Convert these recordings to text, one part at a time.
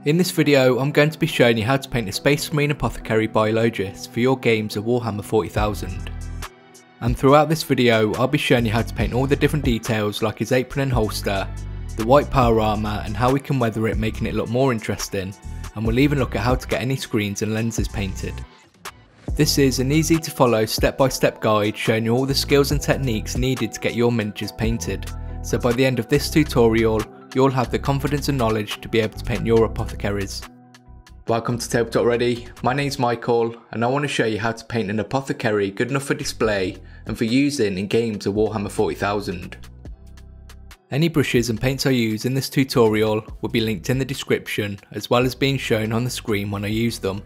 In this video, I'm going to be showing you how to paint a Space Marine Apothecary Biologis for your games of Warhammer 40,000. And throughout this video, I'll be showing you how to paint all the different details like his apron and holster, the white power armour and how we can weather it, making it look more interesting, and we'll even look at how to get any screens and lenses painted. This is an easy to follow step-by-step guide showing you all the skills and techniques needed to get your miniatures painted, so by the end of this tutorial, you'll have the confidence and knowledge to be able to paint your apothecaries. Welcome to TableTopReady, my name's Michael and I want to show you how to paint an apothecary good enough for display and for using in games of Warhammer 40,000. Any brushes and paints I use in this tutorial will be linked in the description as well as being shown on the screen when I use them.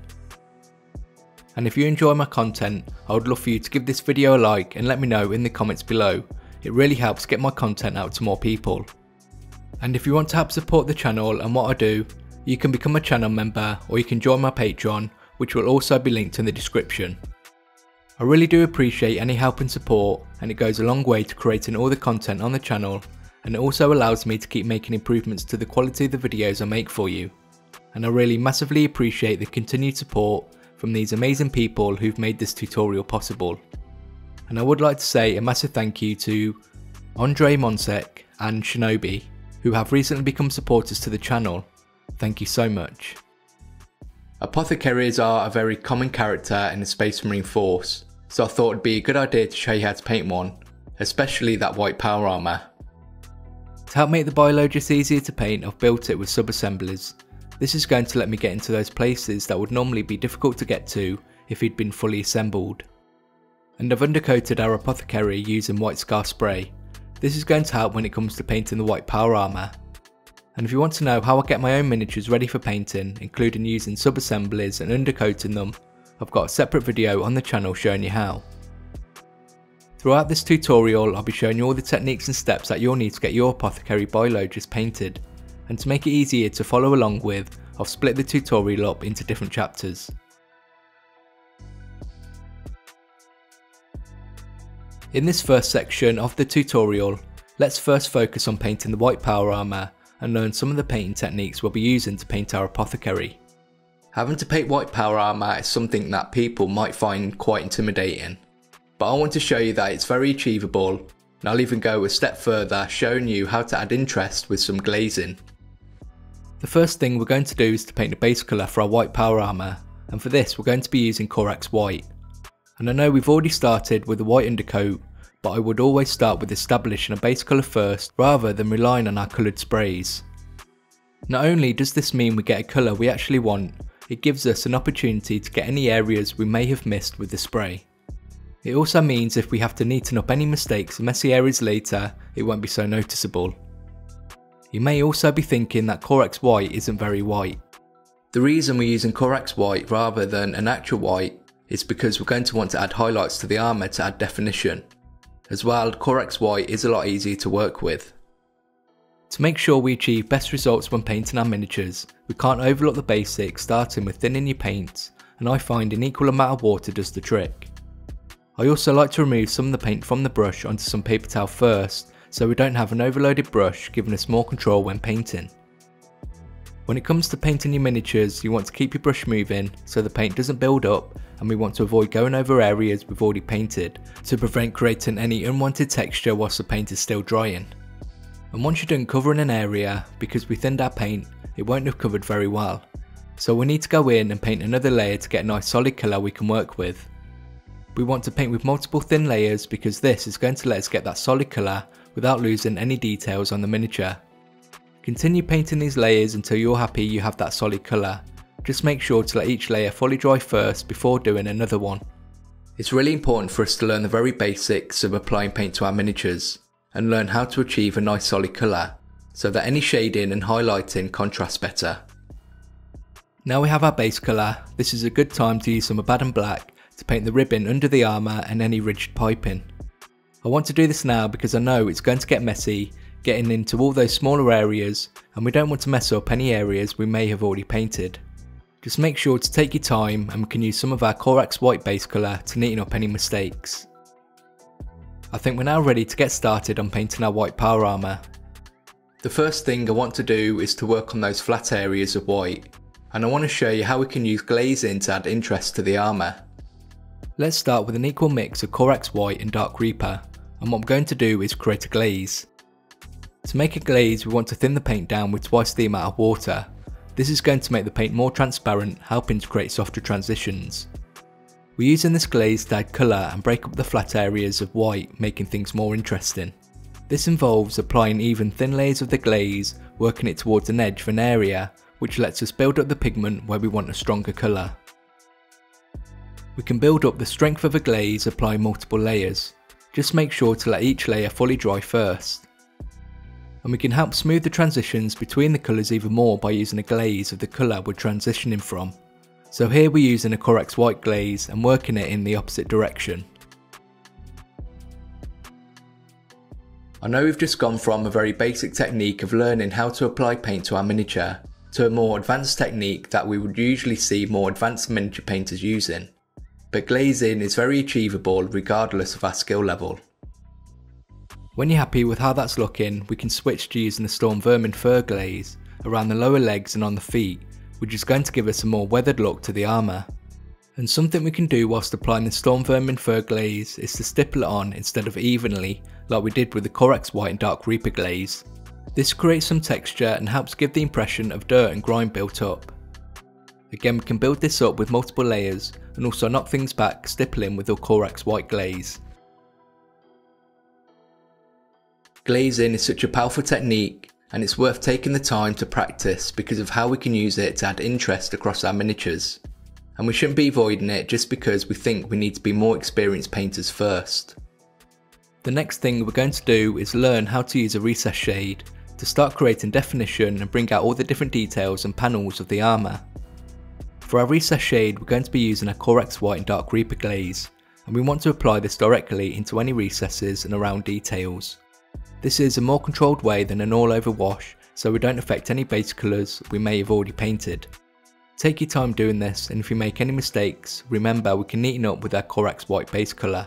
And if you enjoy my content, I would love for you to give this video a like and let me know in the comments below. It really helps get my content out to more people. And if you want to help support the channel and what I do, you can become a channel member or you can join my Patreon, which will also be linked in the description. I really do appreciate any help and support, and it goes a long way to creating all the content on the channel, and it also allows me to keep making improvements to the quality of the videos I make for you. And I really massively appreciate the continued support from these amazing people who've made this tutorial possible. And I would like to say a massive thank you to Andre Monsek and Shinobi, who have recently become supporters to the channel. Thank you so much. Apothecaries are a very common character in the Space Marine force, so I thought it'd be a good idea to show you how to paint one, especially that white power armour. To help make the Biologis easier to paint, I've built it with sub-assemblies. This is going to let me get into those places that would normally be difficult to get to if he'd been fully assembled. And I've undercoated our apothecary using white scar spray. This is going to help when it comes to painting the white power armour. And if you want to know how I get my own miniatures ready for painting, including using sub-assemblies and undercoating them, I've got a separate video on the channel showing you how. Throughout this tutorial, I'll be showing you all the techniques and steps that you'll need to get your apothecary Biologis painted. And to make it easier to follow along with, I've split the tutorial up into different chapters. In this first section of the tutorial, let's first focus on painting the white power armour and learn some of the painting techniques we'll be using to paint our apothecary. Having to paint white power armour is something that people might find quite intimidating, but I want to show you that it's very achievable, and I'll even go a step further showing you how to add interest with some glazing. The first thing we're going to do is to paint a base colour for our white power armour, and for this we're going to be using Corax White. And I know we've already started with the white undercoat, but I would always start with establishing a base colour first rather than relying on our coloured sprays. Not only does this mean we get a colour we actually want, it gives us an opportunity to get any areas we may have missed with the spray. It also means if we have to neaten up any mistakes and messy areas later, it won't be so noticeable. You may also be thinking that Corax White isn't very white. The reason we're using Corax White rather than an actual white is because we're going to want to add highlights to the armour to add definition. As well, Corax White is a lot easier to work with. To make sure we achieve best results when painting our miniatures, we can't overlook the basics, starting with thinning your paints, and I find an equal amount of water does the trick. I also like to remove some of the paint from the brush onto some paper towel first, so we don't have an overloaded brush, giving us more control when painting. When it comes to painting your miniatures, you want to keep your brush moving so the paint doesn't build up, and we want to avoid going over areas we've already painted to prevent creating any unwanted texture whilst the paint is still drying. And once you're done covering an area, because we thinned our paint, it won't have covered very well. So we need to go in and paint another layer to get a nice solid colour we can work with. We want to paint with multiple thin layers because this is going to let us get that solid colour without losing any details on the miniature. Continue painting these layers until you're happy you have that solid colour. Just make sure to let each layer fully dry first before doing another one. It's really important for us to learn the very basics of applying paint to our miniatures and learn how to achieve a nice solid colour so that any shading and highlighting contrasts better. Now we have our base colour, this is a good time to use some Abaddon Black to paint the ribbon under the armour and any rigid piping. I want to do this now because I know it's going to get messy getting into all those smaller areas, and we don't want to mess up any areas we may have already painted. Just make sure to take your time, and we can use some of our Corax White base colour to neaten up any mistakes. I think we're now ready to get started on painting our white power armour. The first thing I want to do is to work on those flat areas of white, and I want to show you how we can use glazing to add interest to the armour. Let's start with an equal mix of Corax White and Dark Reaper, and what I'm going to do is create a glaze. To make a glaze, we want to thin the paint down with twice the amount of water. This is going to make the paint more transparent, helping to create softer transitions. We're using this glaze to add colour and break up the flat areas of white, making things more interesting. This involves applying even thin layers of the glaze, working it towards an edge of an area, which lets us build up the pigment where we want a stronger colour. We can build up the strength of a glaze applying multiple layers. Just make sure to let each layer fully dry first. And we can help smooth the transitions between the colours even more by using a glaze of the colour we're transitioning from. So here we're using a Corax White glaze and working it in the opposite direction. I know we've just gone from a very basic technique of learning how to apply paint to our miniature to a more advanced technique that we would usually see more advanced miniature painters using. But glazing is very achievable regardless of our skill level. When you're happy with how that's looking, we can switch to using the Storm Vermin fur glaze around the lower legs and on the feet, which is going to give us a more weathered look to the armour. And something we can do whilst applying the Storm Vermin fur glaze is to stipple it on instead of evenly like we did with the Corax White and Dark Reaper glaze. This creates some texture and helps give the impression of dirt and grime built up. Again, we can build this up with multiple layers and also knock things back stippling with the Corax White glaze. Glazing is such a powerful technique, and it's worth taking the time to practice because of how we can use it to add interest across our miniatures. And we shouldn't be avoiding it just because we think we need to be more experienced painters first. The next thing we're going to do is learn how to use a recess shade to start creating definition and bring out all the different details and panels of the armour. For our recess shade, we're going to be using a Corax White and Dark Reaper glaze, and we want to apply this directly into any recesses and around details. This is a more controlled way than an all over wash, so we don't affect any base colours we may have already painted. Take your time doing this, and if you make any mistakes, remember we can neaten up with our Corax White base colour.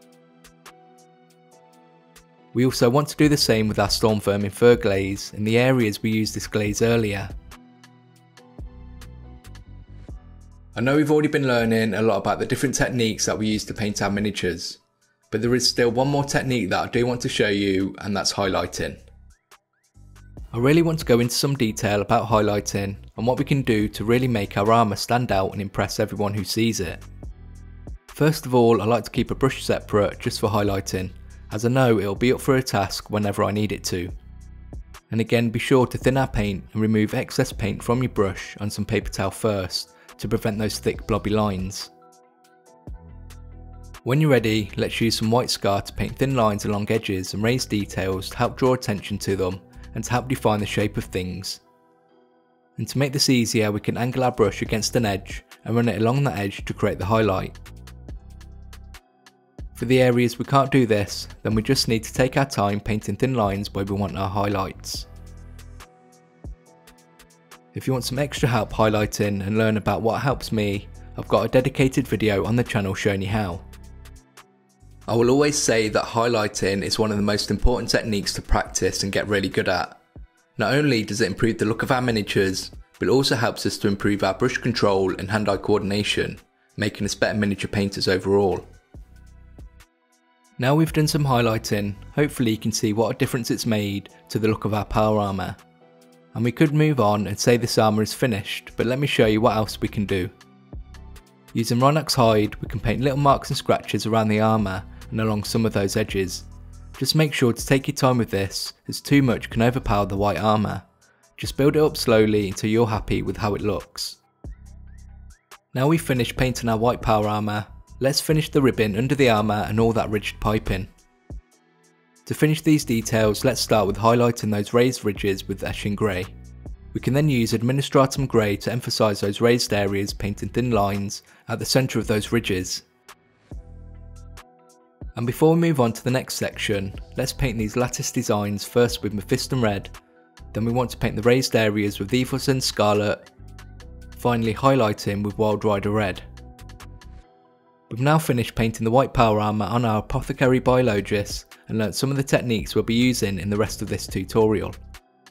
We also want to do the same with our Storm Vermin fur glaze in the areas we used this glaze earlier. I know we've already been learning a lot about the different techniques that we use to paint our miniatures, but there is still one more technique that I do want to show you, and that's highlighting. I really want to go into some detail about highlighting and what we can do to really make our armour stand out and impress everyone who sees it. First of all, I like to keep a brush separate just for highlighting, as I know it'll be up for a task whenever I need it to. And again, be sure to thin our paint and remove excess paint from your brush on some paper towel first to prevent those thick blobby lines. When you're ready, let's use some white scar to paint thin lines along edges and raise details to help draw attention to them and to help define the shape of things. And to make this easier, we can angle our brush against an edge and run it along that edge to create the highlight. For the areas we can't do this, then we just need to take our time painting thin lines where we want our highlights. If you want some extra help highlighting and learn about what helps me, I've got a dedicated video on the channel showing you how. I will always say that highlighting is one of the most important techniques to practice and get really good at. Not only does it improve the look of our miniatures, but it also helps us to improve our brush control and hand-eye coordination, making us better miniature painters overall. Now we've done some highlighting, hopefully you can see what a difference it's made to the look of our power armour. And we could move on and say this armour is finished, but let me show you what else we can do. Using Rhinox hide, we can paint little marks and scratches around the armour and along some of those edges. Just make sure to take your time with this, as too much can overpower the white armour. Just build it up slowly until you're happy with how it looks. Now we've finished painting our white power armour, let's finish the ribbon under the armour and all that rigid piping. To finish these details, let's start with highlighting those raised ridges with Eshin Grey. We can then use Administratum Grey to emphasise those raised areas, painting thin lines at the centre of those ridges. And before we move on to the next section, let's paint these lattice designs first with Mephiston Red, then we want to paint the raised areas with Evilson Scarlet, finally highlighting with Wild Rider Red. We've now finished painting the white power armour on our Apothecary Biologis and learnt some of the techniques we'll be using in the rest of this tutorial.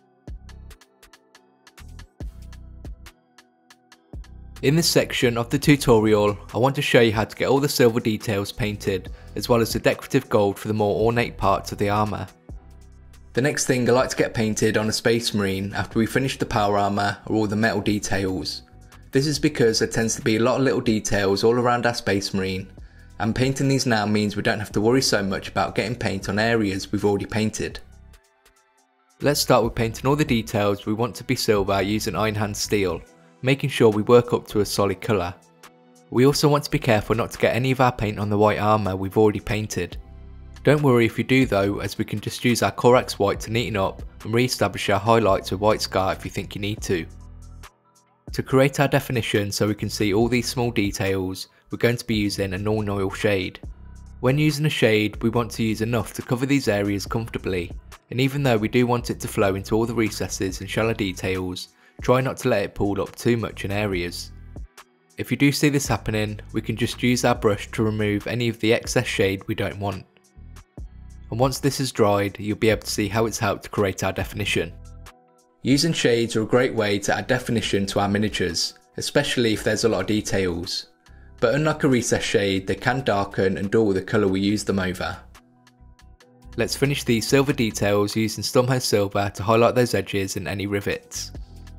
In this section of the tutorial, I want to show you how to get all the silver details painted, as well as the decorative gold for the more ornate parts of the armour. The next thing I like to get painted on a Space Marine after we finish the power armour are all the metal details. This is because there tends to be a lot of little details all around our Space Marine, and painting these now means we don't have to worry so much about getting paint on areas we've already painted. Let's start with painting all the details we want to be silver using iron hand steel, making sure we work up to a solid colour. We also want to be careful not to get any of our paint on the white armour we've already painted. Don't worry if you do though, as we can just use our Corax white to neaten up and re-establish our highlights with white scar if you think you need to. To create our definition so we can see all these small details, we're going to be using a non oil shade. When using a shade, we want to use enough to cover these areas comfortably, and even though we do want it to flow into all the recesses and shallow details, try not to let it pool up too much in areas. If you do see this happening, we can just use our brush to remove any of the excess shade we don't want. And once this is dried, you'll be able to see how it's helped to create our definition. Using shades are a great way to add definition to our miniatures, especially if there's a lot of details. But unlike a recess shade, they can darken and dull the colour we use them over. Let's finish these silver details using Stormhouse Silver to highlight those edges and any rivets.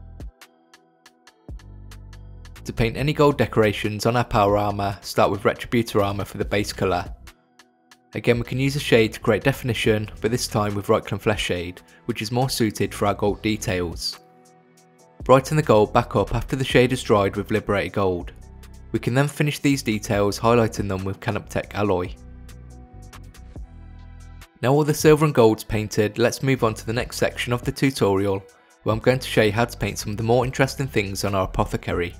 To paint any gold decorations on our power armour, start with Retributor armour for the base colour. Again, we can use a shade to create definition, but this time with Reikland Flesh shade, which is more suited for our gold details. Brighten the gold back up after the shade is dried with Liberated Gold. We can then finish these details highlighting them with Canoptech alloy. Now all the silver and gold's painted, let's move on to the next section of the tutorial, where I'm going to show you how to paint some of the more interesting things on our Apothecary.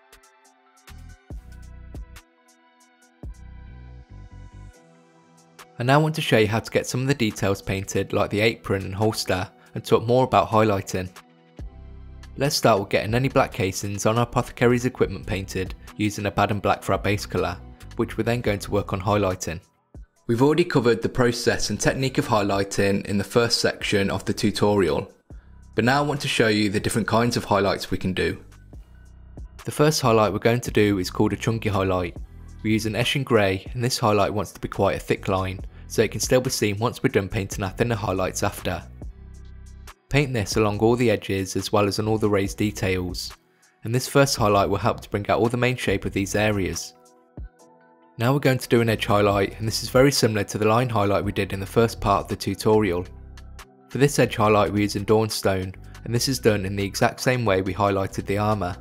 I now want to show you how to get some of the details painted like the apron and holster, and talk more about highlighting. Let's start with getting any black casings on our Apothecary's equipment painted using a Baden Black for our base colour, which we're then going to work on highlighting. We've already covered the process and technique of highlighting in the first section of the tutorial, but now I want to show you the different kinds of highlights we can do. The first highlight we're going to do is called a chunky highlight. We use an Eshin Grey, and this highlight wants to be quite a thick line, so it can still be seen once we're done painting our thinner highlights after. Paint this along all the edges as well as on all the raised details, and this first highlight will help to bring out all the main shape of these areas. Now we're going to do an edge highlight, and this is very similar to the line highlight we did in the first part of the tutorial. For this edge highlight we're using Dawnstone, and this is done in the exact same way we highlighted the armour.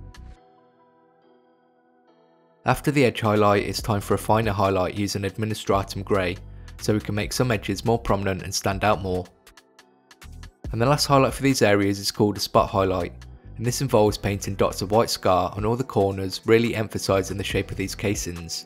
After the edge highlight, it's time for a finer highlight using Administratum Grey, so we can make some edges more prominent and stand out more. And the last highlight for these areas is called a spot highlight, and this involves painting dots of white scar on all the corners, really emphasising the shape of these casings.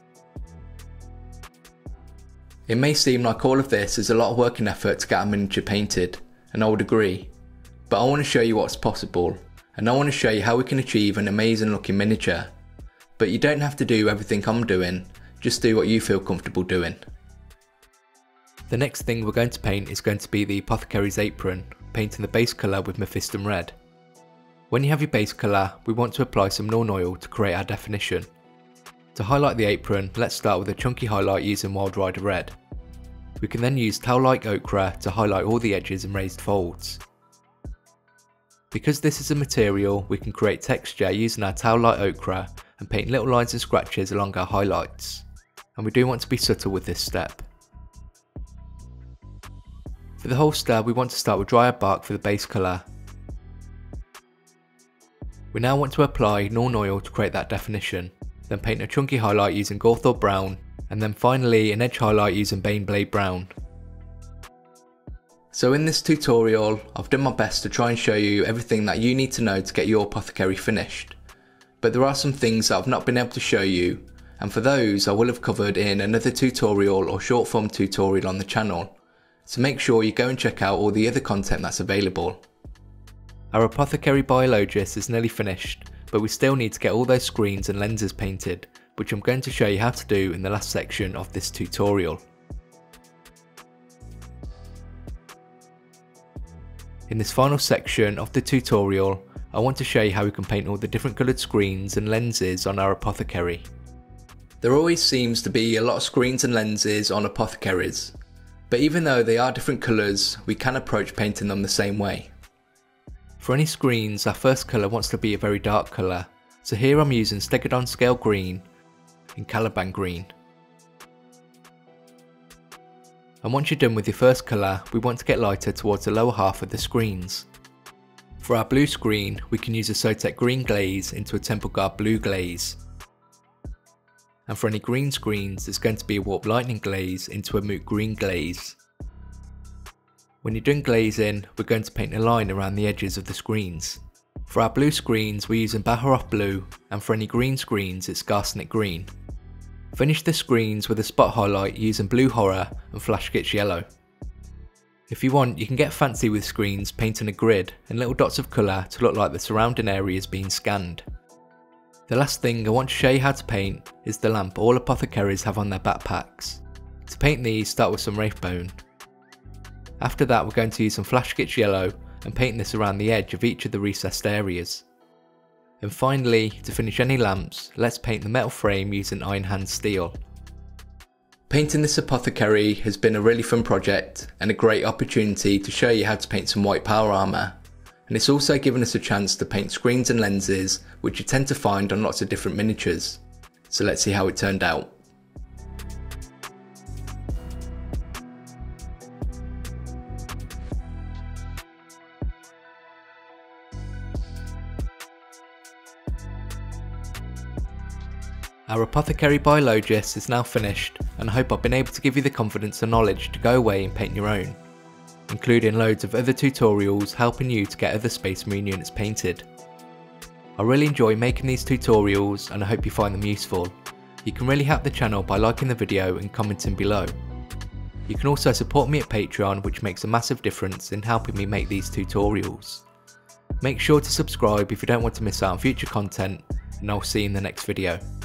It may seem like all of this is a lot of work and effort to get our miniature painted, and I would agree, but I want to show you what's possible, and I want to show you how we can achieve an amazing looking miniature. But you don't have to do everything I'm doing, just do what you feel comfortable doing. The next thing we're going to paint is going to be the Apothecary's apron, painting the base colour with Mephiston Red. When you have your base colour, we want to apply some Norn oil to create our definition. To highlight the apron, let's start with a chunky highlight using Wild Rider Red. We can then use Towel-like ochre to highlight all the edges and raised folds. Because this is a material, we can create texture using our Towel-like ochre and paint little lines and scratches along our highlights, and we do want to be subtle with this step. For the holster, we want to start with Dryad Bark for the base colour. We now want to apply Norn oil to create that definition, then paint a chunky highlight using Gawthor Brown, and then finally an edge highlight using Baneblade Brown. So in this tutorial, I've done my best to try and show you everything that you need to know to get your Apothecary finished. But there are some things that I've not been able to show you, and for those I will have covered in another tutorial or short form tutorial on the channel, so make sure you go and check out all the other content that's available. Our Apothecary Biologis is nearly finished, but we still need to get all those screens and lenses painted, which I'm going to show you how to do in the last section of this tutorial. In this final section of the tutorial, I want to show you how we can paint all the different coloured screens and lenses on our Apothecary. There always seems to be a lot of screens and lenses on Apothecaries, but even though they are different colours, we can approach painting them the same way. For any screens, our first colour wants to be a very dark colour, so here I'm using Stegadon Scale Green and Caliban Green. And once you're done with your first colour, we want to get lighter towards the lower half of the screens. For our blue screen, we can use a Citadel green glaze into a Temple Guard blue glaze. And for any green screens, it's going to be a Warp Lightning glaze into a Moot green glaze. When you're done glazing, we're going to paint a line around the edges of the screens. For our blue screens, we're using Baharov blue, and for any green screens, it's Garcenet green. Finish the screens with a spot highlight using Blue Horror and Flash Sketch Yellow. If you want, you can get fancy with screens painting a grid and little dots of colour to look like the surrounding area is being scanned. The last thing I want to show you how to paint is the lamp all apothecaries have on their backpacks. To paint these, start with some Wraithbone. After that, we're going to use some Flash Sketch Yellow and paint this around the edge of each of the recessed areas. And finally, to finish any lamps, let's paint the metal frame using Iron Hand steel. Painting this Apothecary has been a really fun project and a great opportunity to show you how to paint some white power armour, and it's also given us a chance to paint screens and lenses which you tend to find on lots of different miniatures. So let's see how it turned out. Our Apothecary Biologis is now finished, and I hope I've been able to give you the confidence and knowledge to go away and paint your own, including loads of other tutorials helping you to get other Space Marine units painted. I really enjoy making these tutorials and I hope you find them useful. You can really help the channel by liking the video and commenting below. You can also support me at Patreon, which makes a massive difference in helping me make these tutorials. Make sure to subscribe if you don't want to miss out on future content, and I'll see you in the next video.